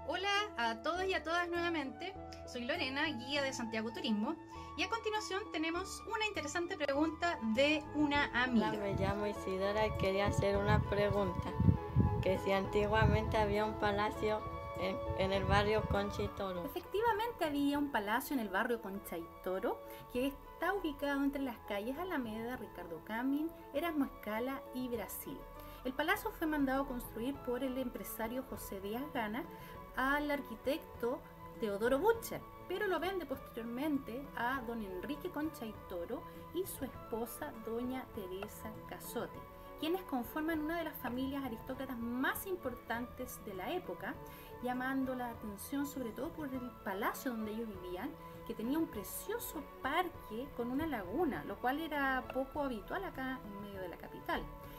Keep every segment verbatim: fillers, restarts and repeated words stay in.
Hola a todos y a todas nuevamente, soy Lorena, guía de Santiago Turismo, y a continuación tenemos una interesante pregunta de una amiga. Hola, me llamo Isidora y quería hacer una pregunta, que si antiguamente había un palacio en, en el barrio Concha y Toro. Efectivamente había un palacio en el barrio Concha y Toro que está ubicado entre las calles Alameda, Ricardo Camin, Erasmo Escala y Brasil. El palacio fue mandado construir por el empresario José Díaz Gana al arquitecto Teodoro Butcher, pero lo vende posteriormente a don Enrique Concha y Toro y su esposa doña Teresa Cazotte, quienes conforman una de las familias aristócratas más importantes de la época, llamando la atención sobre todo por el palacio donde ellos vivían, que tenía un precioso parque con una laguna, lo cual era poco habitual acá en medio de la capital.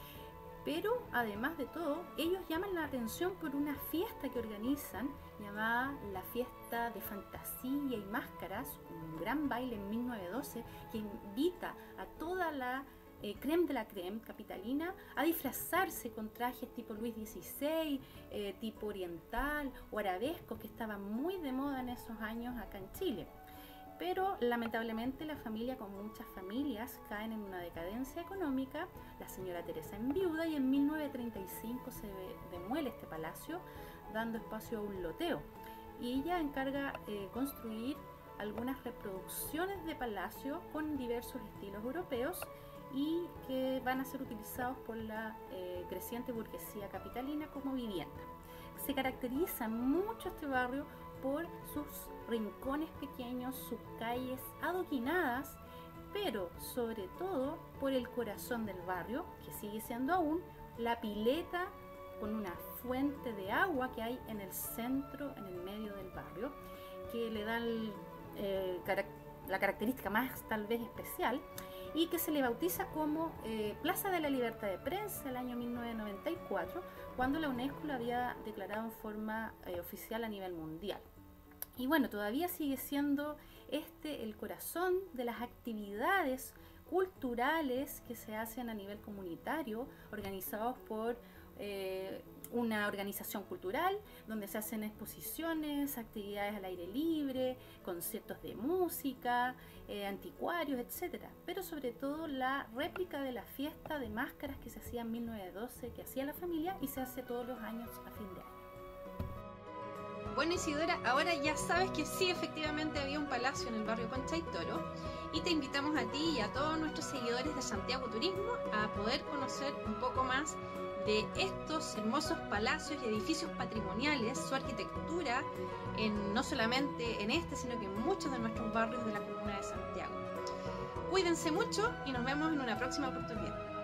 Pero además de todo, ellos llaman la atención por una fiesta que organizan llamada la Fiesta de Fantasía y Máscaras, un gran baile en mil novecientos doce que invita a toda la eh, crème de la crème capitalina a disfrazarse con trajes tipo Luis dieciséis, eh, tipo oriental o arabesco, que estaban muy de moda en esos años acá en Chile. Pero lamentablemente la familia, como muchas familias, caen en una decadencia económica. La señora Teresa enviuda y en mil novecientos treinta y cinco se demuele este palacio, dando espacio a un loteo. Y ella encarga eh, construir algunas reproducciones de palacio con diversos estilos europeos y que van a ser utilizados por la eh, creciente burguesía capitalina como vivienda. Se caracteriza mucho este barrio por sus rincones pequeños, sus calles adoquinadas, pero sobre todo por el corazón del barrio, que sigue siendo aún la pileta con una fuente de agua que hay en el centro, en el medio del barrio, que le da el, eh, la característica más tal vez especial, y que se le bautiza como eh, Plaza de la Libertad de Prensa el año mil novecientos noventa y cuatro, cuando la UNESCO lo había declarado en forma eh, oficial a nivel mundial. Y bueno, todavía sigue siendo este el corazón de las actividades culturales que se hacen a nivel comunitario, organizados por eh, una organización cultural, donde se hacen exposiciones, actividades al aire libre, conciertos de música, eh, anticuarios, etcétera. Pero sobre todo la réplica de la fiesta de máscaras que se hacía en mil novecientos doce, que hacía la familia y se hace todos los años a fin de año. Bueno, Isidora, ahora ya sabes que sí, efectivamente había un palacio en el barrio Concha y Toro, y te invitamos a ti y a todos nuestros seguidores de Santiago Turismo a poder conocer un poco más de estos hermosos palacios y edificios patrimoniales, su arquitectura, en, no solamente en este, sino que en muchos de nuestros barrios de la comuna de Santiago. Cuídense mucho y nos vemos en una próxima oportunidad.